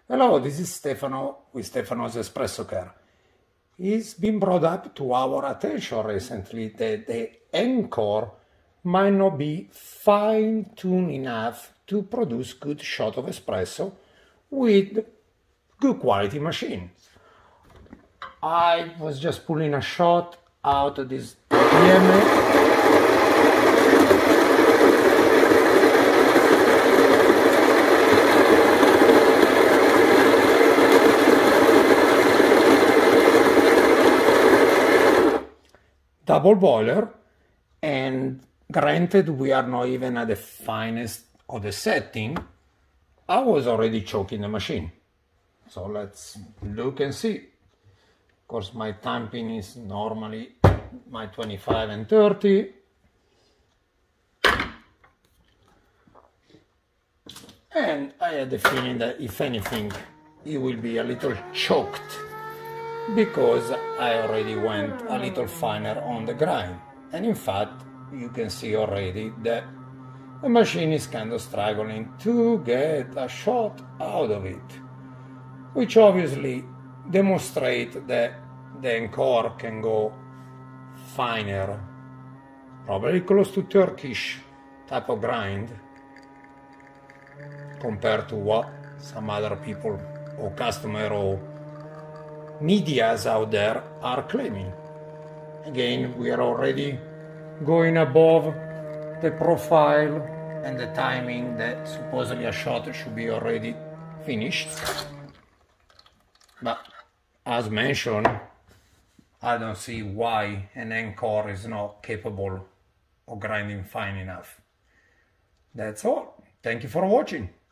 Hello, this is Stefano with Stefano's Espresso Care. It's been brought up to our attention recently that the Encore might not be fine-tuned enough to produce good shot of espresso with good quality machine. I was just pulling a shot out of this DMA. Double boiler, and granted we are not even at the finest of the setting, I was already choking the machine. So let's look and see. Of course my tamping is normally my 25 and 30. And I had the feeling that if anything it will be a little choked, because I already went a little finer on the grind. And in fact, you can see already that the machine is kind of struggling to get a shot out of it, which obviously demonstrates that the Encore can go finer, probably close to Turkish type of grind, compared to what some other people or customer or medias out there are claiming. Again, we are already going above the profile and the timing that supposedly a shot should be already finished. But as mentioned, I don't see why an Encore is not capable of grinding fine enough. That's all. Thank you for watching.